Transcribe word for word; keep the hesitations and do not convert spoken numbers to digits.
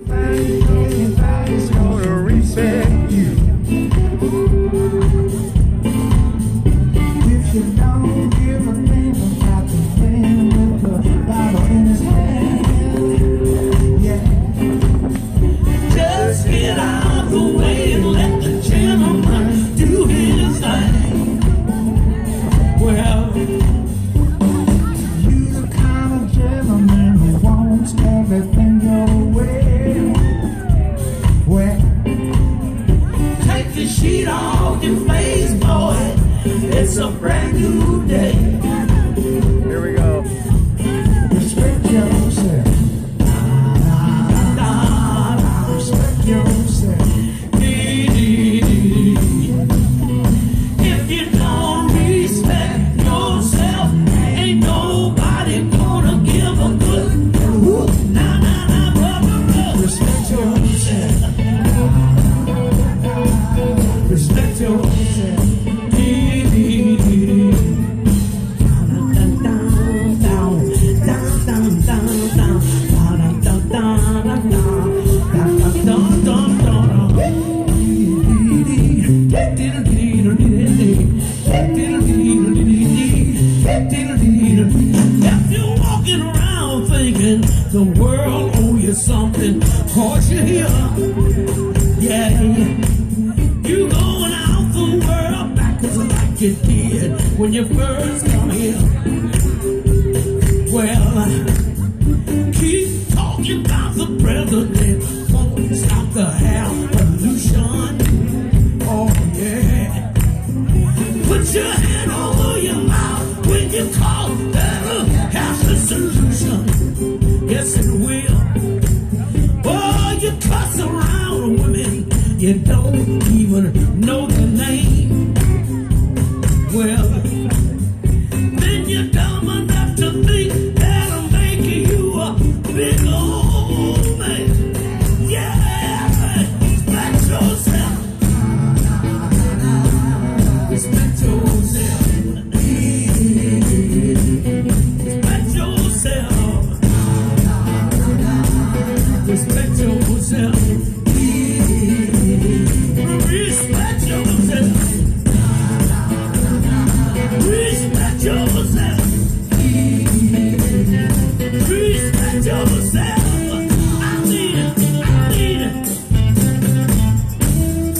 Everybody's gonna respect you. If you don't give a name about the man with the bottle in his hand, yeah. Just get out of the way and let the gentleman do his thing. Well, you the kind of gentleman who wants everything your way. Well, take the sheet off your face, boy. It's a brand new day. Here we go. Respect yourself. Da, da, da, da. Respect yourself. Dee, dee, dee, dee. If you don't respect yourself, ain't nobody gonna give a good. Nah, nah, nah, brother, brother. Respect yourself. Respect yourself. If you're walking around thinking the world owe you something, cause you're here, yeah, you going out the world backwards like you did when you first come here. Well, keep talking about the president, won't stop the hair pollution. Oh yeah, put your hand over your mouth when you call that'll have the solution. Yes, it will. Oh, you cuss around women, you don't even know the name.